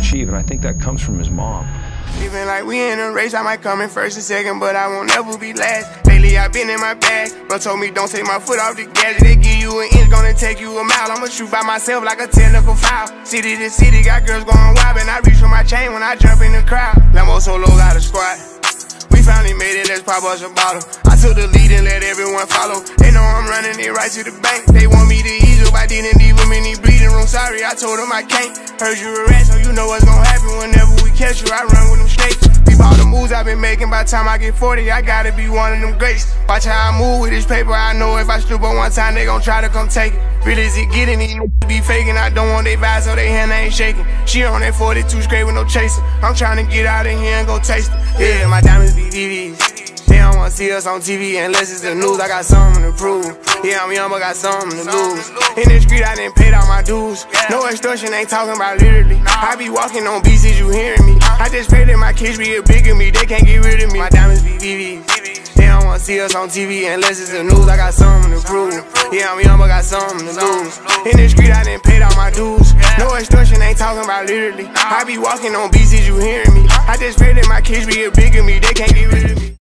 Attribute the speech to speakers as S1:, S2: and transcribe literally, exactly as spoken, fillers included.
S1: achieve, and I think that comes from his mom.
S2: Even like we in a race, I might come in first and second, but I won't ever be last. Lately I been in my bag, bro told me don't take my foot off the gas. They give you an inch, gonna take you a mile. I'ma shoot by myself like a technical foul. City to city, got girls going wild, and I reach for my chain when I jump in the crowd. Lambo Solo got a squad. We finally made it, let's pop us a bottle. I took the lead and let everyone follow. They know I'm running it right to the bank. They want me to ease up, I didn't leave them in the bleeding room. Sorry, I told them I can't. Heard you a rat, so you know what's gonna happen whenever we catch you. I run with them snakes. Peep all the moves I've been making. By the time I get forty, I gotta be one of them greats. Watch how I move with this paper. I know if I stoop up one time, they gon' try to come take it. Really is it getting these be faking? I don't want they vibes, so they hand ain't shaking. She on that forty-two straight with no chasing. I'm trying to get out of here and go taste it. Yeah, my diamonds be V Vs. They don't wanna see us on T V unless it's the news. I got something to prove. Yeah, I'm young, but got something to lose. In the street, I done paid all my dues. No extortion, ain't talking about literally. I be walking on beats, is you hearing me? I just pray that my kids be a bigger me. They can't get rid of me. My diamonds be V Vs. They don't wanna see us on T V unless it's the news. I got something to prove. Yeah, I'm young, but got something to lose. In the street, I done paid all my dues. No extortion, ain't talking about literally. I be walking on beats, is you hearing me? I just pray that my kids be a bigger me. They can't get rid of me.